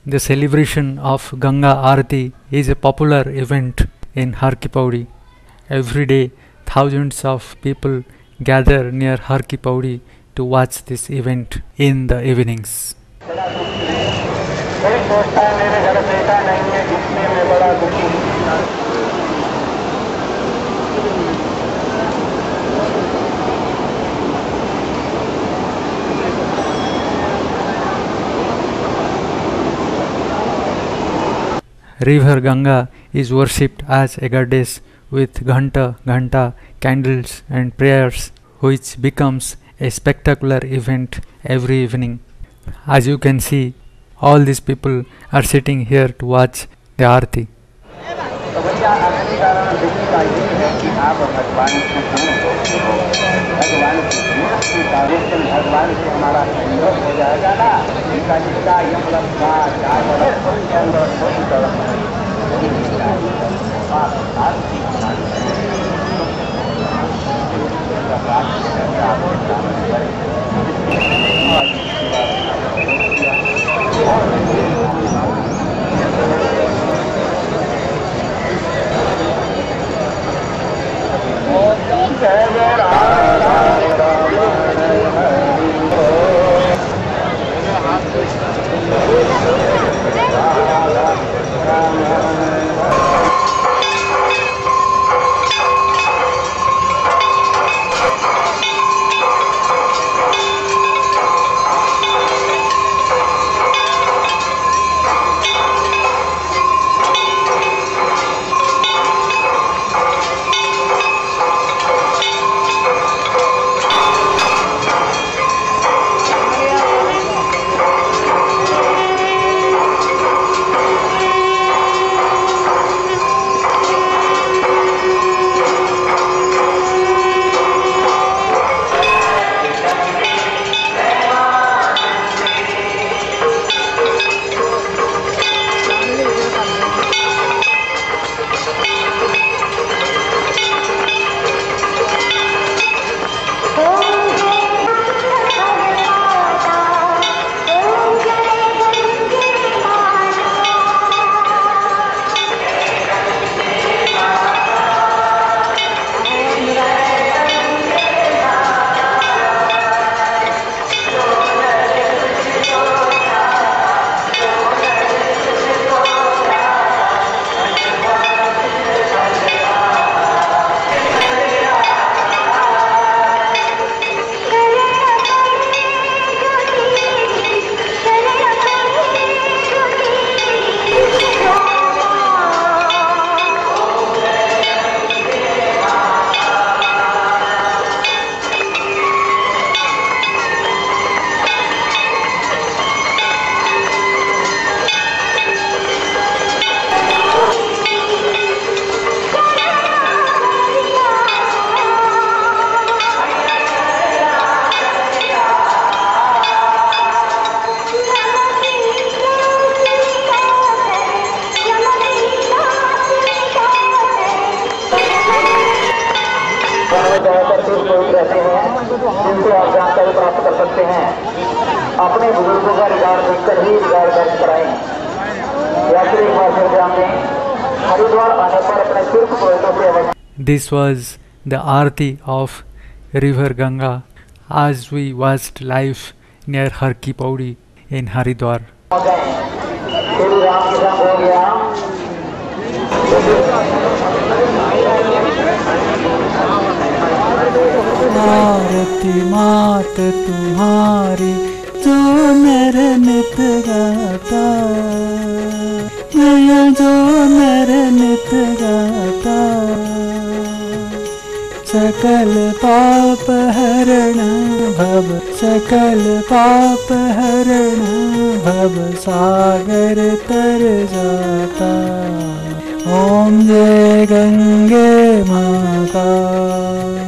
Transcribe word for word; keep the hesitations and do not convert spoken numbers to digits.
The celebration of Ganga Arati is a popular event in Har-ki-Pouri. Every day, thousands of people gather near Har-ki-Pouri to watch this event in the evenings. Rvier Ganga is worshipped as a goddess with ghanta, ghanta, candles and prayers, which becomes a spectacular event every evening. As you can see, all these people are sitting here to watch the Arati. जिनको आप जानकारी प्राप्त कर सकते हैं। अपने बुजुर्गों का रिकॉर्ड देखकर ही रिकॉर्ड दर्ज कराएं। यात्री एक बार फिर ध्यान दें, हरिद्वार आने पर अपने सिर्फ पॉइंटों से अवश्य। This was the Arati of Rvier Ganga as we watched live near Har-ki-Pouri in Haridwar. आरती मात तुम्हारी जो नर नित गाता, मैं जो नर नित गाता, सकल पाप हरण भव सकल पाप हरण भव सागर तर जाता। ओम जय गंगे माता।